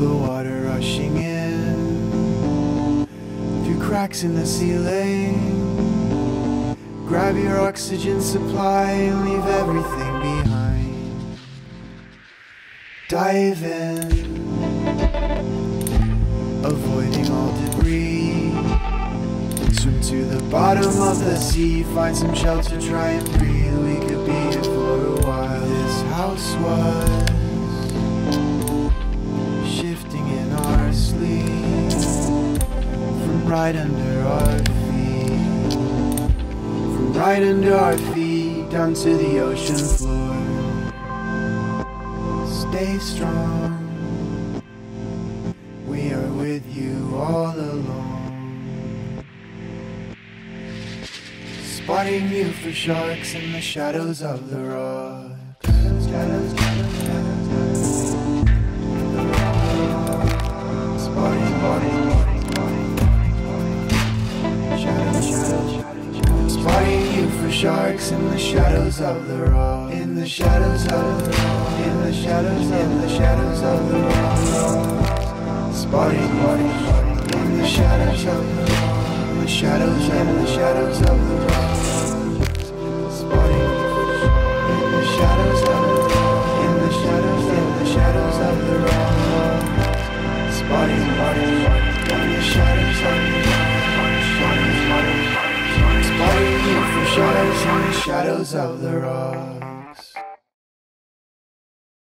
the water rushing in through cracks in the ceiling. Grab your oxygen supply and leave everything behind. Dive in, avoiding all debris. Swim to the bottom of the sea, find some shelter, try and breathe. We could be here for a while. This house was shifting in our sleep, from right under our feet, from right under our feet down to the ocean floor. Stay strong, we are with you all along. Spotting you for sharks in the shadows of the rock. Shadows, shadows, shadows, shadows. Spotting you for sharks in the shadows of the rock. In the shadows of the rock. In the shadows of the rock. Spotting in the shadows of the rock. The shadows of the rock. Spotting in the shadows of the rock. In the shadows of the rock. Spotting in the shadows of the rock. Spotting you for shadows in the shadows of the rock.